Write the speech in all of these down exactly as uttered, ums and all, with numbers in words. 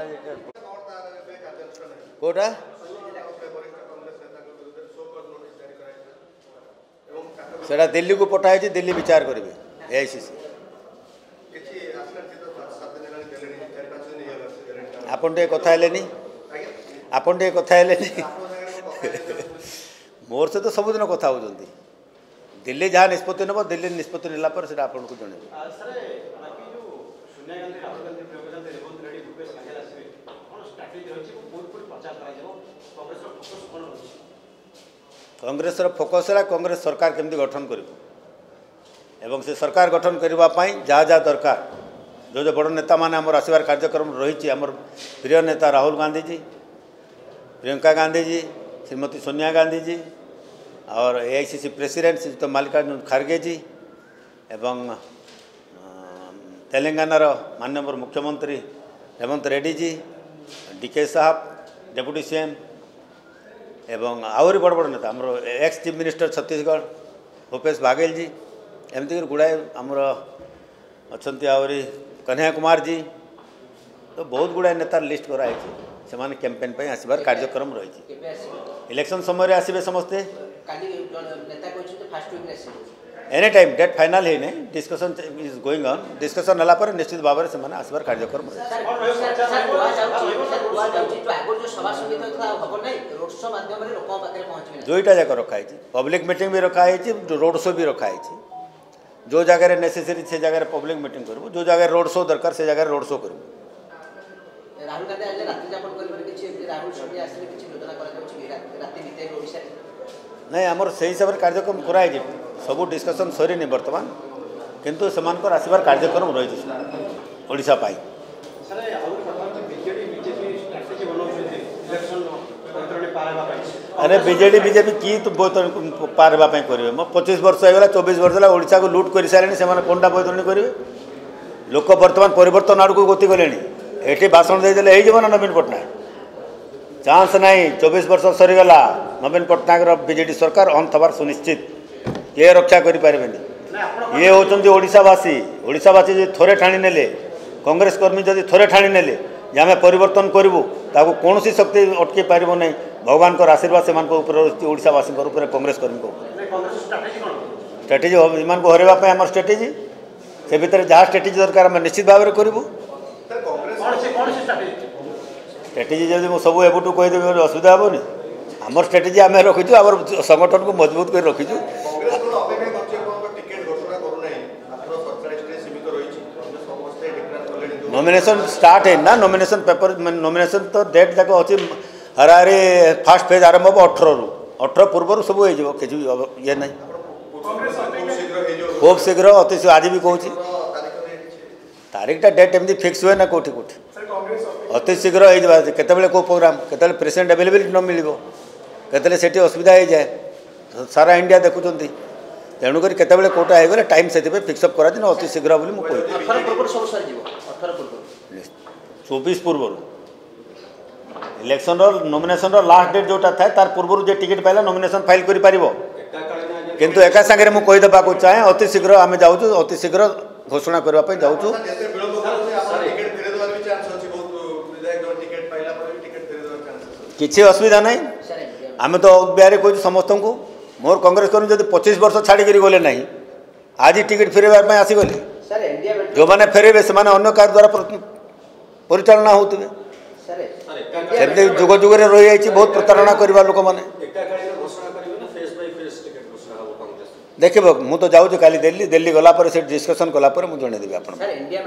कोटा सेटा दिल्ली को पठाई दिल्ली विचार करेंगे एआईसीसी आपन टे कथा हेलेनी आपन टे कथा हेलेनी मोर से तो सबुदिन कथा होती दिल्ली जहाँ निष्पत्ति नब दिल्ली निष्पत्ति नेला पर से आपन को जन कांग्रेस फोकस है कांग्रेस सरकार केमती गठन कर से सरकार गठन करने जहाँ जहाँ दरकार जो जो बड़ नेता माने आमर आसबार कार्यक्रम रही आमर प्रिय नेता राहुल गांधी जी प्रियंका गांधी जी श्रीमती सोनिया गांधी जी और एआईसीसी प्रेसिडेंट श्रीयुक्त तो मल्लिकार्जुन खड़गे जी एवं तेलंगाना माननीय मुख्यमंत्री रेवंत रेड्डी जी डीके साहब डेप्यूटी सीएम एवं आहरी बड़ बड़ नेता आमर ex chief minister Chhattisgarh Bhupesh Baghel ji एमती गुड़ाए आमर अच्छा आहरी कन्हैया कुमार जी तो बहुत गुड़ाए नेतार लिस्ट कराई से माने कैंपेन पे आसबार कार्यक्रम रही इलेक्शन समय आसबे समस्ते एनी टाइम डेट फाइनल है नहीं discussion is going on discussion हला पर निश्चित भाव में से आसबार कार्यक्रम दुईटा जाक रखाई पब्लिक मीटिंग भी रखाई रोड शो भी रखाई जो जगह नेसेसरी से जगह पब्लिक मीटिंग करूँ जो जगह रोड शो दरकार से जगह रोड शो करूँ नहीं आमर से हिसाब से कार्यक्रम कराई सबू डिस्कसन सरी बर्तमान किंतु सेमानकर आसबार कार्यक्रम रही ओडिशा पाई अरे बीजेडी बीजेपी की तो बहुत पार होगा करेंगे मो पच्चीस वर्ष होगा चौबीस वर्ष है ओडिशा को लुट कर सारे से कौनटा बैतरणी करेंगे लोक बर्तमान परिवर्तन आड़ को गति गले ये भाषण देदेले हो नवीन पट्टनायक चांस ना चौबीस वर्ष सरीगला नवीन पट्टनायक बीजेडी सरकार अंत हबार सुनिश्चित ये रक्षा करें ये होती ओडिशावासी ओडिशावासी जो थोड़े ठाणी ने कांग्रेस कर्मी जदि थोड़े ठाणी ने आम परिवर्तन करूँ ताको कौन सी शक्ति अटके पार नहीं भगवान का आशीर्वाद से ओडिशावासी कांग्रेस कर्मी को स्ट्राटेजी इन को हरवाई आम स्ट्राटेजी से भितर जहाँ स्ट्राटेजी दरकार आम निश्चित भाव में करूँ स्ट्राटेजी जब मुझे सब एबुटू कहीदेवी असुविधा हेनी आम स्ट्राटेजी आम रखीचु आम संगठन को मजबूत कर रखीचु नॉमिनेशन स्टार्ट है ना नॉमिनेशन पेपर नॉमिनेशन तो डेट जाक अच्छी हरारे फास्ट फेज आरंभ हम अठर रु अठर पूर्व सब हो किसी ये ना खूब शीघ्र अति आज भी कहूँ तारीखटा डेट एमती फिक्स हुए ना कौटी कौटी अति शीघ्र होते कौ प्रोग्राम के प्रेसिडेंट अवेलेबिलिटी न मिल के असुविधा हो जाए सारा इंडिया देखुं तेणुक केतबे कौटा हो टाइम से फिक्सअप करा अति शीघ्र बोली मुझे चौबीस पूर्व इलेक्शन नॉमिनेशन लास्ट डेट जोटा था तार पूर्व जो टिकट पाइला नॉमिनेशन फाइल कर पार किंतु एका संगे मुझे कहीदेवाक चाहे अति शीघ्र आम जाऊँ अति शीघ्र घोषणा करने जाऊँ किसी असुविधा ना आम तो बिहार कहूँ समस्त को मोर कांग्रेस कर्मी जब पच्चीस वर्ष छाड़ी गले ना आज टिकट फेरवाई आसीगले जो मैंने फेरबे से अन्य कार द्वारा परिचालना होते जुग जुग रही जाइए बहुत प्रतारणा करवा लोक मैंने देखिए मुझे तो जाऊँ काली दिल्ली दिल्ली गला पर से डिस्कशन कला पर मुझे जनईदेवी आप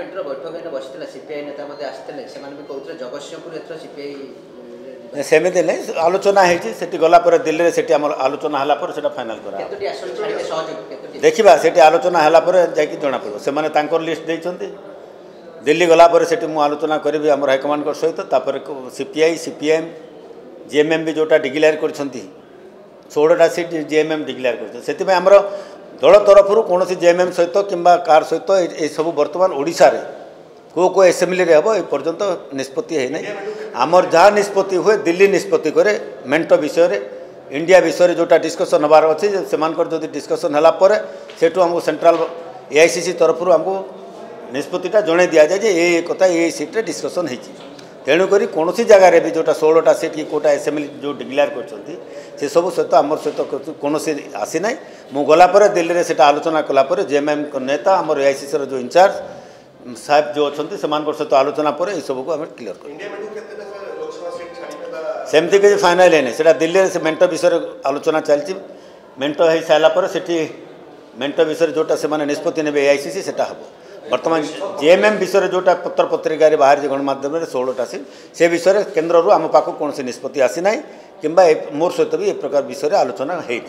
सेमती नहीं आलोचना होती गला पर दिल्ली से आलोचना है फाइनाल कर देखा से आलोचना है जा जना पड़ो से लिस्ट देते दिल्ली गला पर से आलोचना करी आम हाइकमांड सहित तापर सीपीआई सीपीएम जीएमएम भी जोटा डिक्लेयर कर षोलटा सीट जीएमएम डिक्लेयर कर आमर दल तरफ कौन जीएमएम सहित कि कार सहित ये सब बर्तमान ओडिशा रे को को एसेम्बली हम ए पर्यंत निष्पत्ति है नहीं आमर जहाँ निष्पत्ति हुए दिल्ली निष्पत्ति करे मेंट विषय इंडिया विषय जोटा डिस्कसन हबार अच्छे से जो डिस्कसन है सेठू आमको सेंट्रल एआईसीसी तरफ आमको निष्पत्तिटा जन दि जाए ये कथा ये सीट्रे डिस्कसन तेणुक कौन जगार भी जोटा षोलटा सीट कि कोटा एसेम्बली जो डिक्लेयर कर सब सहित आम सहित कौन आसी ना मु गलापर दिल्ली में से आलोचना कलापर जेएमएम नेता आम एआईसीसी जो इंचार्ज साहेब जो अच्छा से सहित आलोचना पर यह सब को आम क्लीयर कर सेमती किसी फाइनाल है नहीं दिल्ली में से मेंट विषय आलोचना चलती मेंट हो सारापर से मेंट विषय जोटा से निष्पत्ति ने एआईसीसी से हम बर्तमान जेएमएम विषय जोटा पत्र पत्रिका बाहर गणमाध्यम षोलटा सीट से विषय केन्द्र रू आम पाक कौन निष्पत्ति आसी ना कि मोर सहित भी एक प्रकार विषय आलोचना है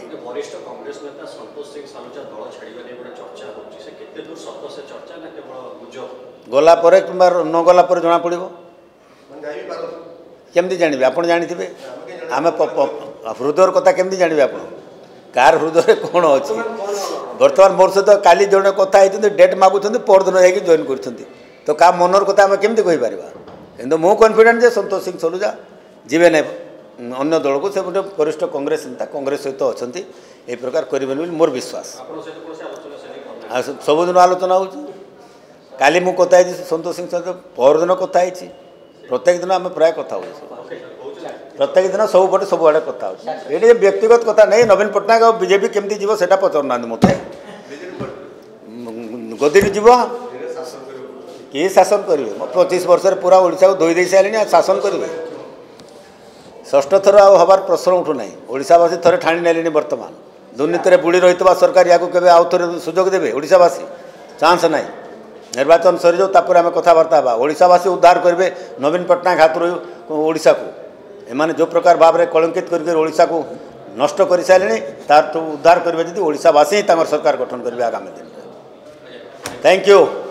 गलापर कि न गलापर जना पड़ो केमती जानवे आप जानते आम हृदय कथा केमती जानवे आप कार हृदय कौन अच्छी बर्तमान मोर सहित काली जड़े कथा डेट मागुंट पर दिन जाकि जॉइन कर तो क्या मनर कथा आम केमती कहीपर कि मु कन्फिडेंट जे संतोष सिंह सलूजा जीवे ना अन्य दल को से गोटे वरिष्ठ कांग्रेस नेता कांग्रेस सहित अच्छा ये प्रकार करेंगे मोर विश्वास सबुदिन आलोचना हो काली मु कथा संतोष सिंह सहित परदिन कथा प्रत्येक दिन आम प्राय कथा हो प्रत्येक दिन सब पटे सब आड़े कथा ये व्यक्तिगत कथा नहीं नवीन पट्टनायक और बीजेपी केमती जीव से पचारूना मत गदी जीव किए शासन करेंगे पच्चीस वर्ष पूरा ओडिशा को धोई दे सारे शासन करेंगे षष्ठ थर आबार प्रश्न उठूना ओडिशावासी थे ठाणी नेले बर्तमान दुर्नीति में बुड़ी रही सरकार या आउ थे सुजोग देवे ओडिशावासी चांस ना निर्वाचन सरी जाऊ आम कथबार्ता हाँ ओडिशावासी उद्धार करेंगे नवीन पट्टनायक हाथ ओडिशा को एमाने जो प्रकार भाव में कलंकित कर ओडिशा को नष्ट कर सारे तार तो उद्धार करेंगे जी ओडिशावासी ही सरकार गठन करेंगे आगामी दिन में थैंक यू।